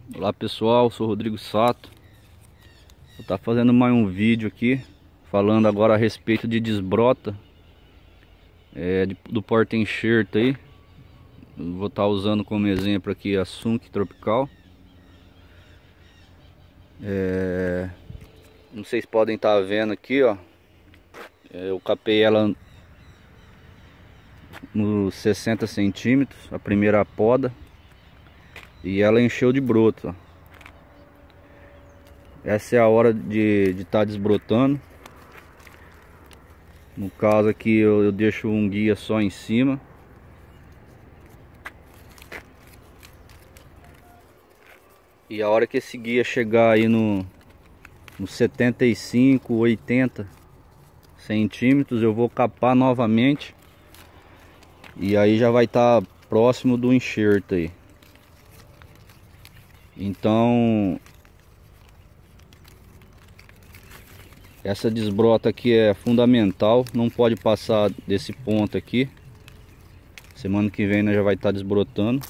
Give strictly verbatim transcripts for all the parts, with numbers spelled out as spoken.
Olá pessoal, sou Rodrigo Sato. Vou estar fazendo mais um vídeo aqui falando agora a respeito de desbrota é, de, do porta-enxerto aí. Eu vou estar usando como exemplo aqui a Sunk Tropical. é, Não sei se podem estar vendo aqui, ó. é, Eu capei ela nos sessenta centímetros, a primeira poda, e ela encheu de broto, ó. Essa é a hora de estar tá desbrotando. No caso aqui eu, eu deixo um guia só em cima. E a hora que esse guia chegar aí no, no setenta e cinco, oitenta centímetros, eu vou capar novamente. E aí já vai estar tá próximo do enxerto aí. Então essa desbrota aqui é fundamental, não pode passar desse ponto aqui. Semana que vem nós já vai estar tá desbrotando.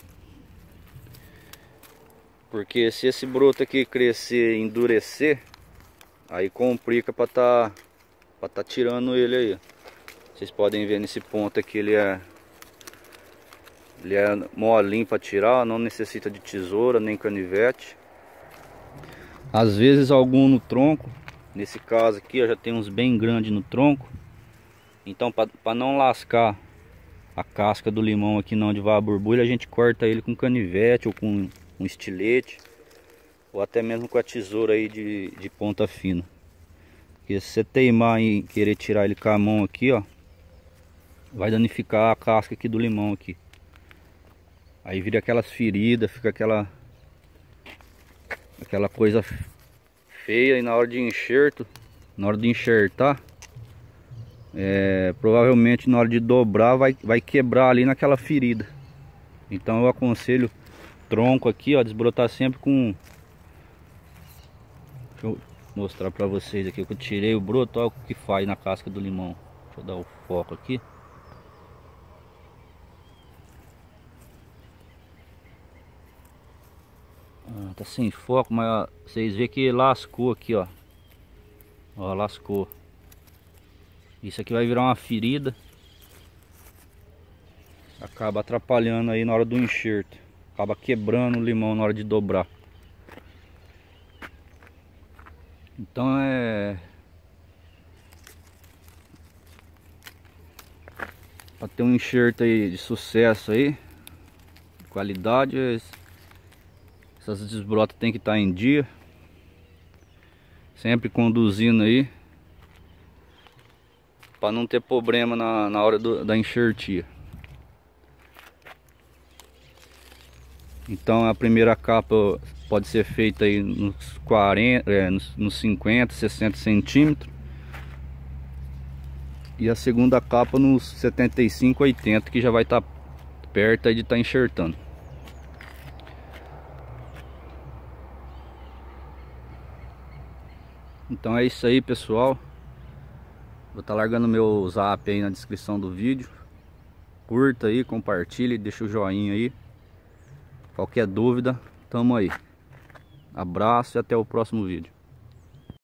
Porque se esse broto aqui crescer e endurecer, aí complica para tá, para tá tirando ele aí. Vocês podem ver nesse ponto aqui, ele é, ele é molinho para tirar, não necessita de tesoura nem canivete. Às vezes algum no tronco. Nesse caso aqui, ó, já tem uns bem grandes no tronco. Então, para não lascar a casca do limão aqui não onde vai a borbulha, a gente corta ele com canivete ou com um estilete, ou até mesmo com a tesoura aí de, de ponta fina. Porque se você teimar em querer tirar ele com a mão aqui, ó, vai danificar a casca aqui do limão aqui. Aí vira aquelas feridas, fica aquela aquela coisa feia, e na hora de enxerto, na hora de enxertar, é, provavelmente na hora de dobrar vai, vai quebrar ali naquela ferida. Então eu aconselho tronco aqui, ó, desbrotar sempre com... Deixa eu mostrar pra vocês aqui que eu tirei o broto, olha o que faz na casca do limão. Deixa eu dar o foco aqui. Ah, tá sem foco, mas ó, vocês vê que lascou aqui, ó. Ó, lascou. Isso aqui vai virar uma ferida. Acaba atrapalhando aí na hora do enxerto. Acaba quebrando o limão na hora de dobrar. Então é... para ter um enxerto aí de sucesso aí, de qualidade, essas desbrotas tem que estar em dia. Sempre conduzindo aí, para não ter problema na, na hora do, da enxertia. Então a primeira capa pode ser feita aí nos quarenta, é, nos, nos cinquenta, sessenta centímetros. E a segunda capa nos setenta e cinco, oitenta, que já vai estar tá perto aí de estar tá enxertando. Então é isso aí, pessoal. Vou estar tá largando meu zap aí na descrição do vídeo. Curta aí, compartilhe, deixa o joinha aí. Qualquer dúvida, tamo aí. Abraço e até o próximo vídeo.